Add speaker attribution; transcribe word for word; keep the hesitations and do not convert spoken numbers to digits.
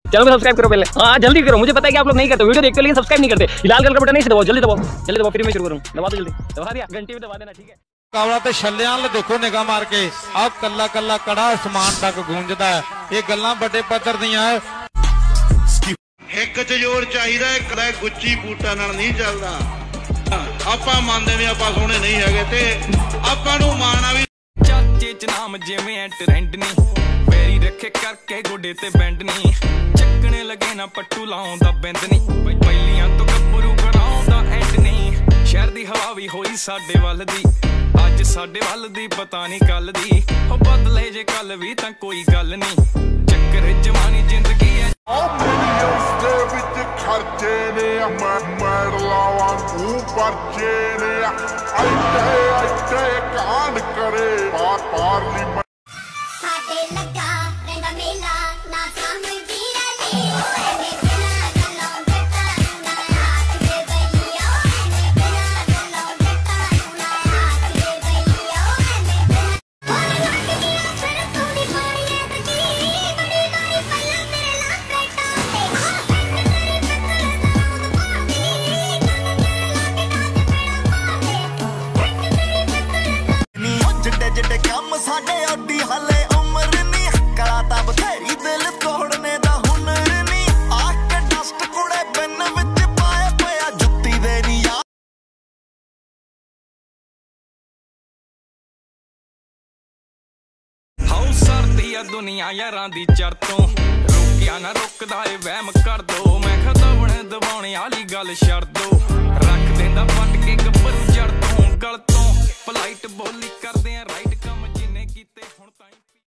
Speaker 1: Channel को subscribe करो पहले, हाँ जल्दी करो। मुझे पता है कि आप लोग नहीं करते, वीडियो देखते हो लेकिन सब्सक्राइब नहीं करते। लाल कलर का बटन नहीं दबाओ, जल्दी दबाओ, जल्दी दबाओ, फिर मैं शुरू करूँ। दबा दो जल्दी, दबा दिया, घंटी भी दबा देना, ठीक है।
Speaker 2: कावड़ा ते छल्लियां ले देखो निगाह मार के, अब कला कला कड़ा आसमान तक गूंजदा है। ये गल्लां बड़े पत्थर दियां है।
Speaker 3: एक च जोर चाहिदा है, कदा गुच्ची बूटा नाल नहीं चलदा। आपां मंनदे भी आपां सोहणे नहीं हैगे ते आपां नूं माणा भी
Speaker 4: चाचे च नाम जिवें ट्रेंड नहीं, पैरी रखे करके गोडे ते बैंड नहीं, ਚੱਕਣੇ लगे ना पट्टू लाउंदा बिंद नहीं, पहिलियां तो गब्बरू कराउंदा एंड नहीं। शहर दी हवा भी होई साडे वल दी, अज साडे वल दी पता नहीं कल दी, हो बदले जे कल भी तां कोई गल नहीं। चक्कर जवानी जिंदगी है खर्चे ने मैडला वांगू परचे ने ऐटे ऐटे कांड करे पार पार्लियामेंट साडे लगा रंगा मेला ना सामने वीरा ने एने बिना गल्लों जट्टा ना हाथ दे बलियो, एने बिना गल्लों जट्टा ना हाथ दे बलियो, एने बिना और लट गया फिर तू दी मारी है तकी बड़ी बारी पल्ला मेरे लाख बेटा जिड्डे कम साडे ओडी हाले उम्र नहीं, कराता बथेरी दिल तोड़ने दा हुनर नहीं, आके डस्ट कुड़े बिन विच पाए पिया जुत्ती दे नी यार। हाउ सरदी आ दुनिया यारां दी चरतों, रोकिया ना रुकदा ए वहम कर दो, मैं खतवण दबाने आली गल छड़ दो, रख देंदा पट के गब्बरू जड़ तों गल तों, पलाइट बोली करदे आ राइट